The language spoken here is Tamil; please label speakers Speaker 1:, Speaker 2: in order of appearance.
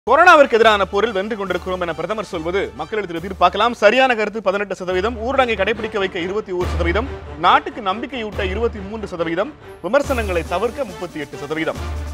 Speaker 1: கொரோனாவிற்கு எதிரான போரில் வென்று கொண்டிருக்கிறோம் என பிரதமர் சொல்வது மக்களிடத்தில் எதிர்பார்க்கலாம். சரியான கருத்து 18%, ஊரடங்கை கடைபிடிக்க வைக்க 21%, நாட்டுக்கு நம்பிக்கையூட்ட 23%, விமர்சனங்களை தவிர்க்க 38%.